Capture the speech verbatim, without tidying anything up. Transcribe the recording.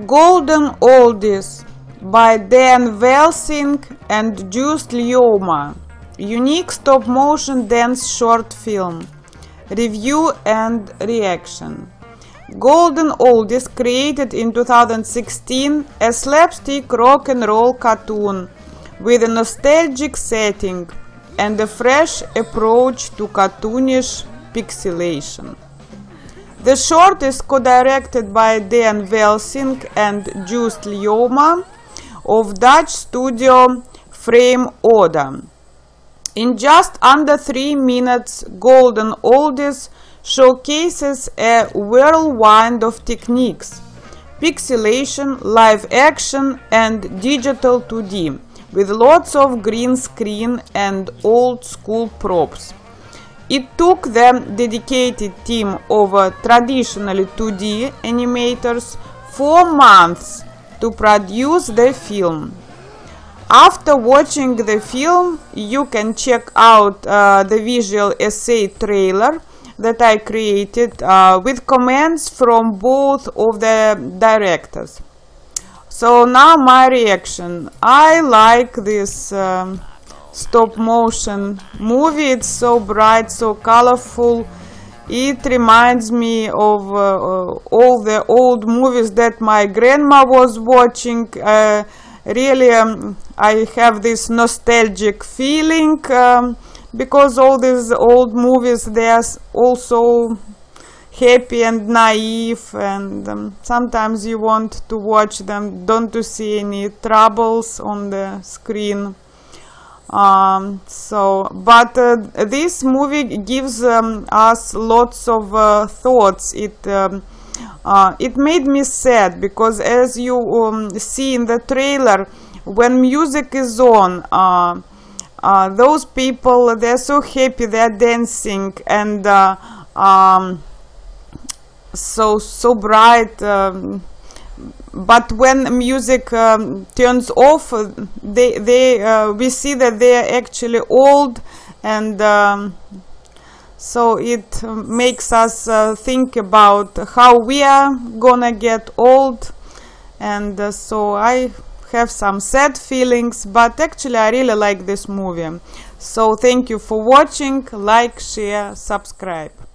Golden Oldies by Daan Velsink and Joost Lieuwma. Unique stop-motion dance short film. Review and reaction. Golden Oldies created in two thousand sixteen a slapstick rock and roll cartoon with a nostalgic setting and a fresh approach to cartoonish pixilation. The short is co-directed by Daan Velsink and Joost Lieuwma of Dutch studio Frame Order. In just under three minutes, Golden Oldies showcases a whirlwind of techniques: pixilation, live action and digital two D, with lots of green screen and old school props. It took the dedicated team of uh, traditionally two D animators four months to produce the film. After watching the film, you can check out uh, the visual essay trailer that I created uh, with comments from both of the directors. So now my reaction. I like this um, stop motion movie. It's so bright, so colorful. It reminds me of uh, uh, all the old movies that my grandma was watching. Uh, really um, I have this nostalgic feeling um, because all these old movies, they are also happy and naive, and um, sometimes you want to watch them, don't to see any troubles on the screen. Um, so, but uh, this movie gives um, us lots of uh, thoughts. It um, uh, it made me sad because, as you um, see in the trailer, when music is on, uh, uh, those people, they're so happy, they're dancing, and uh, um, so so bright. Um, but when music um, turns off, they they uh, we see that they are actually old, and um, so it makes us uh, think about how we are gonna get old. And uh, so I have some sad feelings, but actually I really like this movie. So thank you for watching. Like, share, subscribe.